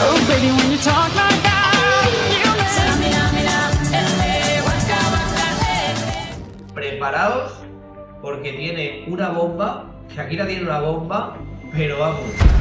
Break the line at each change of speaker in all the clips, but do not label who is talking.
Oh, baby, when you talk like that,
Preparaos porque tiene una bomba. Shakira tiene una bomba, pero vamos.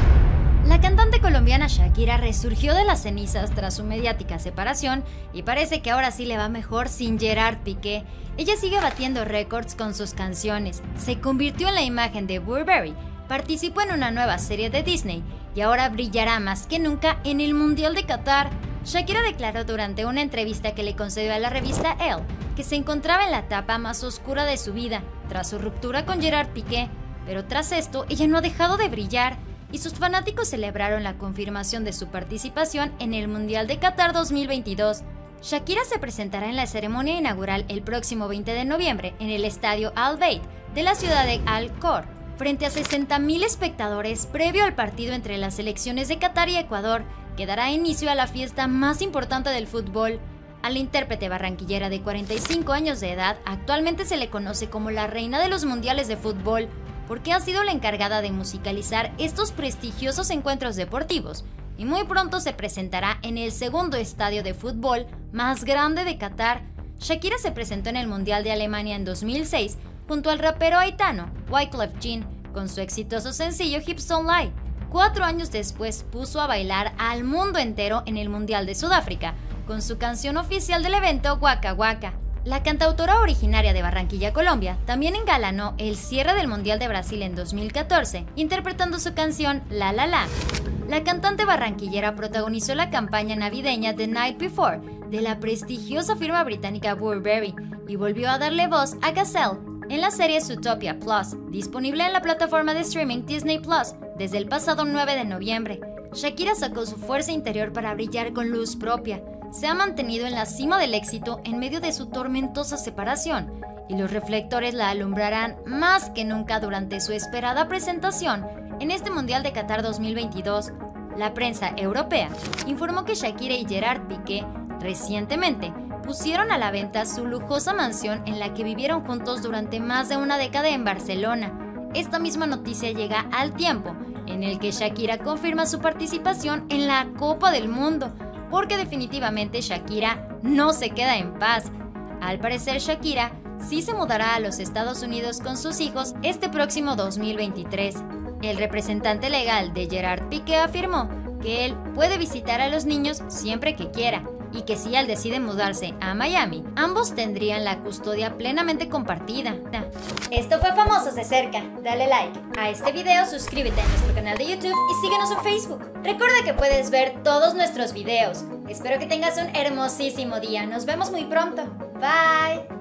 La cantante colombiana Shakira resurgió de las cenizas tras su mediática separación y parece que ahora sí le va mejor sin Gerard Piqué. Ella sigue batiendo récords con sus canciones, se convirtió en la imagen de Burberry, participó en una nueva serie de Disney y ahora brillará más que nunca en el Mundial de Qatar. Shakira declaró durante una entrevista que le concedió a la revista Elle que se encontraba en la etapa más oscura de su vida, tras su ruptura con Gerard Piqué, pero tras esto ella no ha dejado de brillar y sus fanáticos celebraron la confirmación de su participación en el Mundial de Qatar 2022. Shakira se presentará en la ceremonia inaugural el próximo 20 de noviembre en el estadio Al Bayt de la ciudad de Al Khor, frente a 60,000 espectadores previo al partido entre las selecciones de Qatar y Ecuador, que dará inicio a la fiesta más importante del fútbol. A la intérprete barranquillera de 45 años de edad actualmente se le conoce como la reina de los mundiales de fútbol, porque ha sido la encargada de musicalizar estos prestigiosos encuentros deportivos, y muy pronto se presentará en el segundo estadio de fútbol más grande de Qatar. Shakira se presentó en el Mundial de Alemania en 2006 junto al rapero haitiano Wyclef Jean con su exitoso sencillo Hips Don't Lie. 4 años después puso a bailar al mundo entero en el Mundial de Sudáfrica con su canción oficial del evento Waka Waka. La cantautora originaria de Barranquilla, Colombia, también engalanó el cierre del Mundial de Brasil en 2014, interpretando su canción La La La. La cantante barranquillera protagonizó la campaña navideña The Night Before de la prestigiosa firma británica Burberry y volvió a darle voz a Gazelle en la serie Zootopia Plus, disponible en la plataforma de streaming Disney Plus desde el pasado 9 de noviembre. Shakira sacó su fuerza interior para brillar con luz propia. Se ha mantenido en la cima del éxito en medio de su tormentosa separación, y los reflectores la alumbrarán más que nunca durante su esperada presentación en este Mundial de Qatar 2022. La prensa europea informó que Shakira y Gerard Piqué recientemente pusieron a la venta su lujosa mansión en la que vivieron juntos durante más de una década en Barcelona. Esta misma noticia llega al tiempo en el que Shakira confirma su participación en la Copa del Mundo, porque definitivamente Shakira no se queda en paz. Al parecer, Shakira sí se mudará a los Estados Unidos con sus hijos este próximo 2023. El representante legal de Gerard Piqué afirmó que él puede visitar a los niños siempre que quiera y que si él decide mudarse a Miami, ambos tendrían la custodia plenamente compartida. Esto fue Famosos de Cerca. Dale like a este video, suscríbete a nuestro canal de YouTube y síguenos en Facebook. Recuerda que puedes ver todos nuestros videos. Espero que tengas un hermosísimo día. Nos vemos muy pronto. Bye.